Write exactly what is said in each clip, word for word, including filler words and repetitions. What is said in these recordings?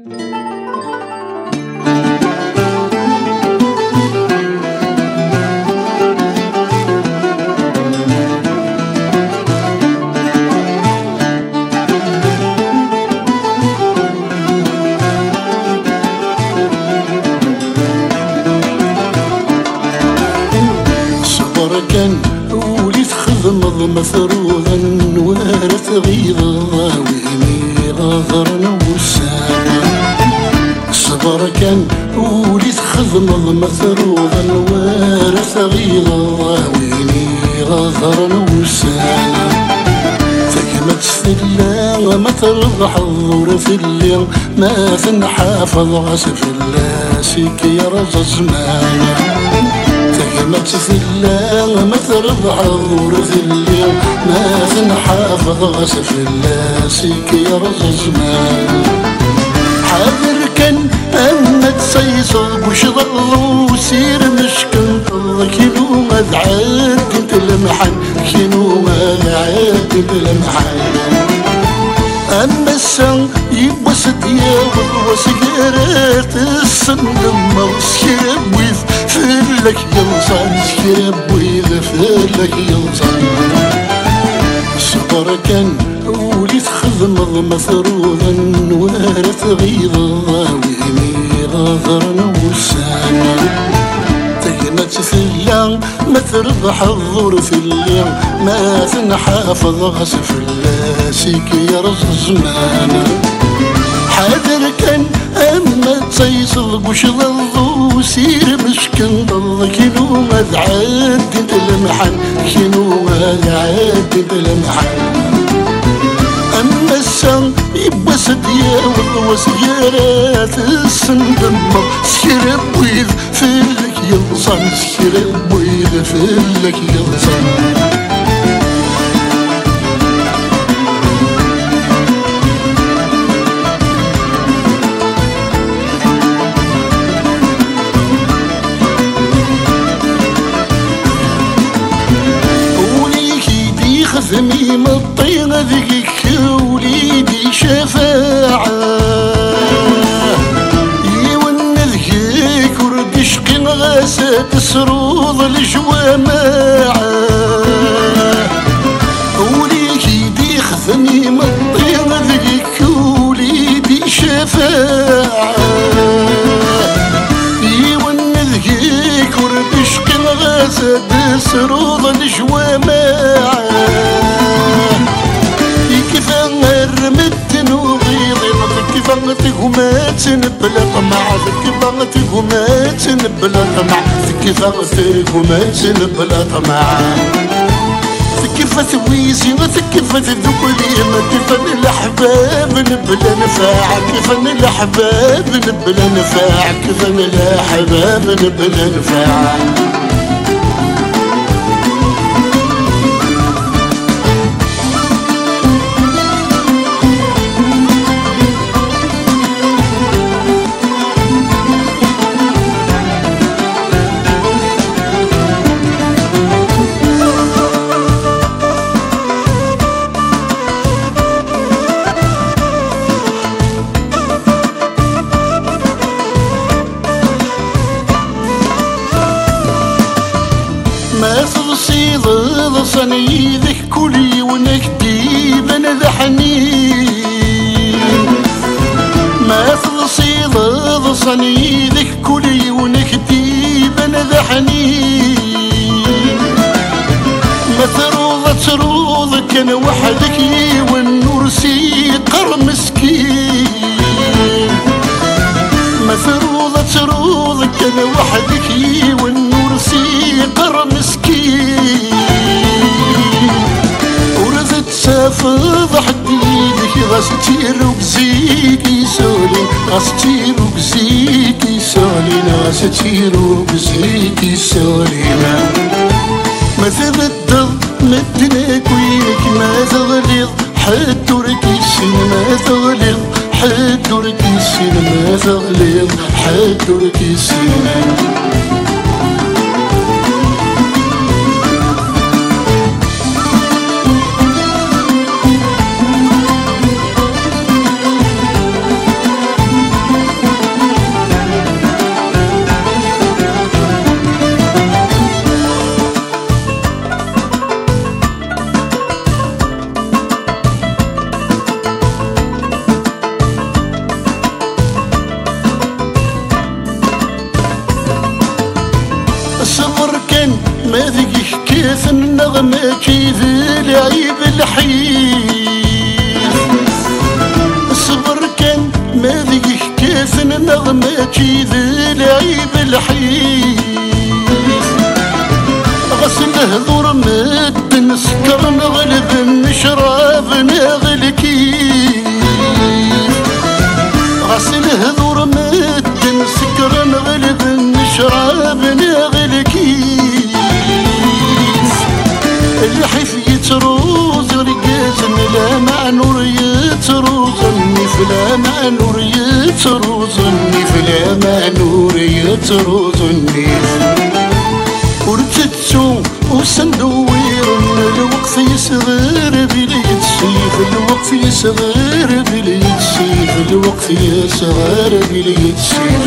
كان وليت خدمض مثروضا وارث غيظا وإني غاضرا وساما. صبر كان وليت خدمض مثروضا وارث غيظا وإني غاضرا وساما. تكمت ثلا ما ترضح الظهر في الليل ما تنحافظ غسف اللاسك يا رجا زمانا. تكمت ثلا ما ترضح الظهر في الليل ما تنحافظ غسف اللاسك يا رجا زمانا. حاضر كان أما تسيصل وش ظل وسير مشكل كينو ما تعاد انت المحن كينو ما تعاد انت المحن. أما السن يبوس ديال وسكرات السن لما سكرب ويث فلك يلصان سكرب ويث فلك يلصان. صبر كان وليت خدمض مثروضا وارث غيظا وإني غاضرا وساما. تكمت ثلا ما ترضح الظهر في الليل ما تنحافظ غسف اللاسك يا رجا زمانا. حاضر كان أما تيصل وش ظل وسير مشكل ضل كينو ما تعاد انت المحن كينو ما تعاد انت المحن. أما السن يبوس ديال وسيارات السن لما سكرب ويذ فلك يلصان سكرب ويذ فلك يلصان. خذني من الطين ذيك وليدي شفاعة يون ذيك ورد شقي غاسات سروض الجواماعة. وليدي خذني من الطين ذيك وليدي شفاعة يون ذيك ورد شقي غاسات سروض الجواماعة. تقومات بلا طمع ذكي تقومات بلا طمع ذكي تقومات بلا طمع. ذكي فتويزي ذكي فتذكري كيفن الأحباب بلا نفاع كيفن الأحباب بلا نفاع كيفن الأحباب بلا نفاع. ما تصيد ضصني ذك كلي ونكدي بن ذا حنين. ما تصيد ضصني ذك كلي ونكدي بن ذا حنين. ما تروض تروض كان وحدك والنور سيقر مسكين. ما تروض تروض كان وحدك والنور سيقر مسكين. ورثت سافض حديدك غاستير وبزيكي سولين غاستير وبزيكي سولين غاستير وبزيكي سولين. ما تبدل مدنك وينك ما تغلظ حد وركيسين ما تغلظ حد وركيسين ما تغلظ حد وركيسين. ما ذيك كيف النغمة كيف العيب الحيف صبر كان ما ذيك كيف النغمة كيف العيب الحيف غسل هذور مد نسكر نغلب نشرب نغل كيف غسل هذور مد نسكر نغلب نشرب نغل كيف الحيف يتروز رقازن لا مع نور يتروزني فلا مع نور يتروزني فلا مع نور يتروزني ورتتو وسندوير الوقت يصغر بلي تسيف الوقت يصغر بلي تسيف الوقت يصغر بلي تسيف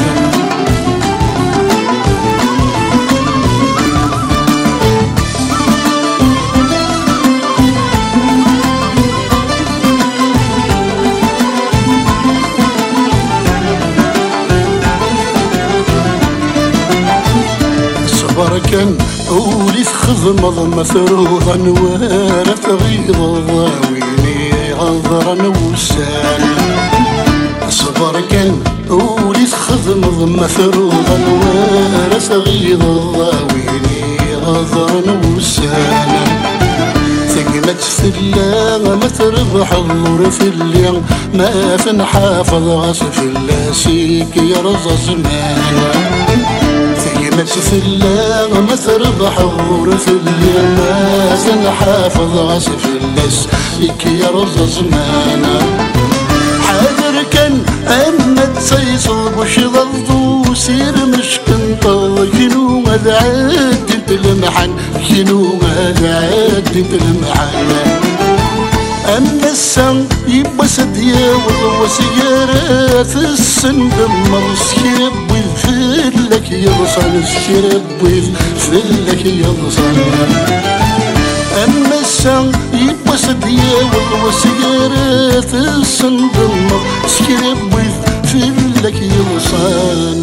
بركان أولي خضمض مثروضا وارث غيظا ويني عذرا وسال صبر كان أولي خضمض مثروضا وارث غيظا ويني عذرا وسال ثقمت في الله ما تربح النور في الليل ما فنحافظ غصف اللاسيك يرضى زمانا في الله ما تربح ورث اليماس نحافظ عصف اللس يكيرز زمانا حاضر كان أما تسيصب وش ضلطو سير مشكن طل كنو هذا عاد انت المحن كنو هذا عاد انت المحن أما السن يبقى سديا وسيارات السن دمر سكيب ويفلك يضصن السكيب ويفلك يضصن أما السن يبقى سديا وسيارات السن دمر سكيب ويفلك يضصن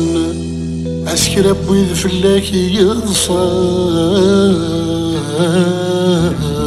أسكيب ويفلك يضصن